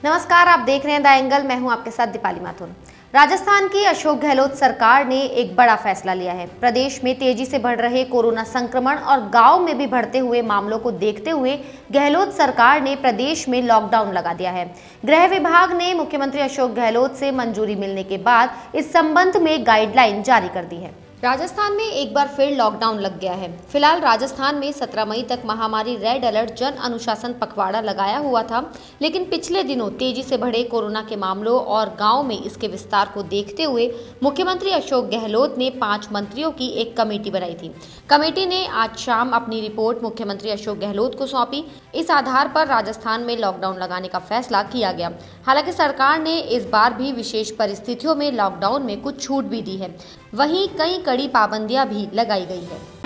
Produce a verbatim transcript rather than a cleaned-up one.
नमस्कार, आप देख रहे हैं द एंगल। मैं हूं आपके साथ दीपाली माथुर। राजस्थान की अशोक गहलोत सरकार ने एक बड़ा फैसला लिया है। प्रदेश में तेजी से बढ़ रहे कोरोना संक्रमण और गांव में भी बढ़ते हुए मामलों को देखते हुए गहलोत सरकार ने प्रदेश में लॉकडाउन लगा दिया है। गृह विभाग ने मुख्यमंत्री अशोक गहलोत से मंजूरी मिलने के बाद इस संबंध में गाइडलाइन जारी कर दी है। राजस्थान में एक बार फिर लॉकडाउन लग गया है। फिलहाल राजस्थान में सत्रह मई तक महामारी रेड अलर्ट जन अनुशासन पखवाड़ा लगाया हुआ था, लेकिन पिछले दिनों तेजी से बढ़े कोरोना के मामलों और गांव में इसके विस्तार को देखते हुए मुख्यमंत्री अशोक गहलोत ने पांच मंत्रियों की एक कमेटी बनाई थी। कमेटी ने आज शाम अपनी रिपोर्ट मुख्यमंत्री अशोक गहलोत को सौंपी। इस आधार पर राजस्थान में लॉकडाउन लगाने का फैसला किया गया। हालांकि सरकार ने इस बार भी विशेष परिस्थितियों में लॉकडाउन में कुछ छूट भी दी है, वहीं कई कड़ी पाबंदियां भी लगाई गई है।